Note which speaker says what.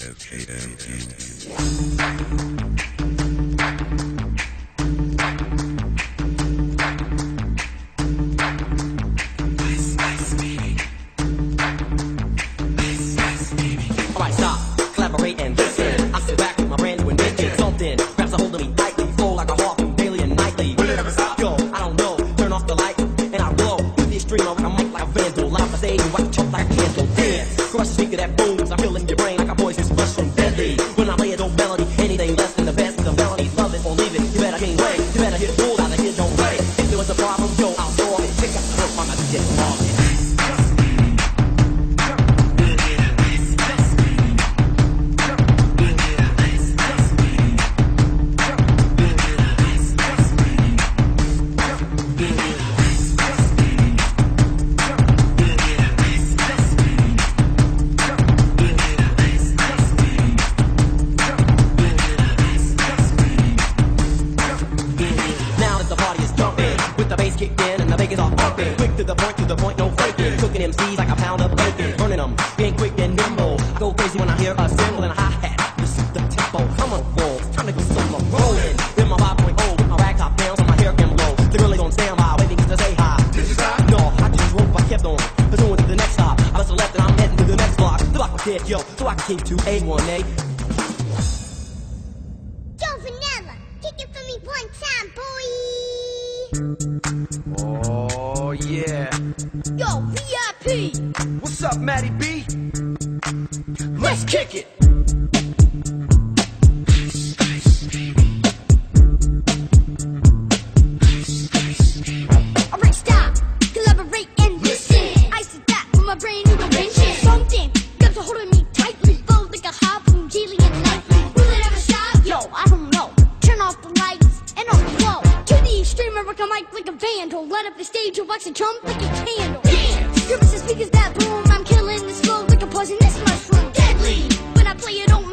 Speaker 1: Alright, stop, collaborate and listen. I sit back with my brand new invention. Something grabs a hold of me tightly, flow like a harpoon daily and nightly. Will it ever stop? Yo, I don't know. Turn off the light and I blow. With this stream on a mic like a vandal. Live on stage and watch it choke like a candle. Dance, crush the speaker that booms. I'm filling your brain like a poisonous mushroom deadly. When I play a dope melody, anything less than the best of the melody. Love it or leave it. You better gain weight. You better hit the bull out of here, don't wait. If there was a problem, yo, I'll solve it. Check out the work by my DJ Marvin. Kicked in and the bacon's all pumping. Quick to the point, no faking. Cooking MCs like a pound of bacon. Burning them, being quick and nimble. I go crazy when I hear a cymbal and a hi-hat. You see the tempo, come on, wolves. Time to do some rolling. With my 5.0, with my rag top down so my hair can blow. They really on standby, waiting to say hi. Did you stop? No, I just wrote, I kept on. Pursuing to the next stop. I must have left and I'm heading to the next block. The block was dead, yo, so I came to A1A.
Speaker 2: Joe Vanilla, kick it for me one time, boy.
Speaker 3: Oh yeah.
Speaker 2: Yo, VIP.
Speaker 3: What's up, Matty B? Let's kick it.
Speaker 2: Alright, stop, collaborate and listen. I sit back with my brand new invention. Something grabs a hold of me tightly, flow like a harpoon daily and nightly. Will it ever stop? Yo, I don't know. Turn off the lights and on the flow. To the extreme, I rock a mic like a vandal. Light up the stage and wax a jump like a candle. Dance, grips the speakers that boom. I'm killing this flow like a poisonous mushroom. Deadly, when I play it on